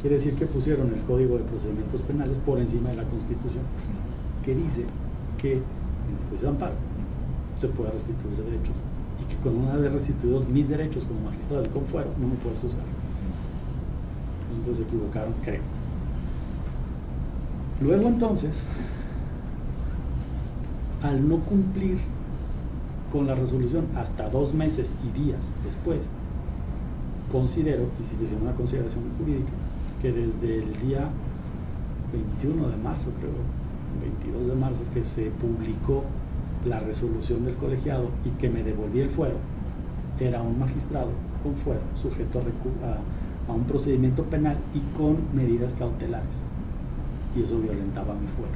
Quiere decir que pusieron el Código de Procedimientos Penales por encima de la Constitución, que dice que en el juicio de amparo se puede restituir derechos y que con una vez restituidos mis derechos como magistrado del Confuero no me puedes juzgar. Entonces se equivocaron, creo. Luego entonces, al no cumplir con la resolución hasta 2 meses y días después, considero, y sigue siendo una consideración jurídica, que desde el día 21 de marzo, creo, 22 de marzo, que se publicó la resolución del colegiado y que me devolví el fuero, era un magistrado con fuero, sujeto a un procedimiento penal y con medidas cautelares, y eso violentaba mi fuero.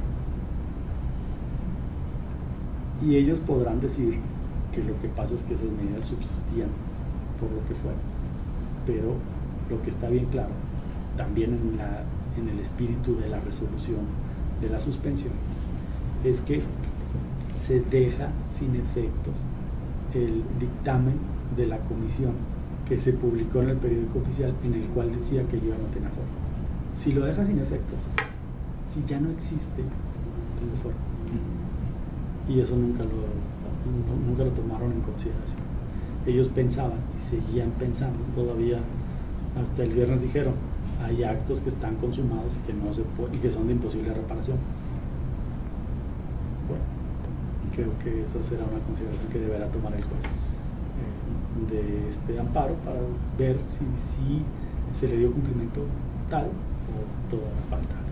Y ellos podrán decir que lo que pasa es que esas medidas subsistían por lo que fuera, pero lo que está bien claro, también en el espíritu de la resolución de la suspensión, es que se deja sin efectos el dictamen de la comisión que se publicó en el periódico oficial, en el cual decía que yo no tenía foro. Si lo deja sin efectos, si ya no existe, tengo foro. Y eso nunca lo tomaron en consideración. Ellos pensaban y seguían pensando todavía, hasta el viernes dijeron, hay actos que están consumados y que no se puede, y que son de imposible reparación. Bueno, creo que esa será una consideración que deberá tomar el juez de este amparo para ver si se le dio cumplimiento tal o toda falta.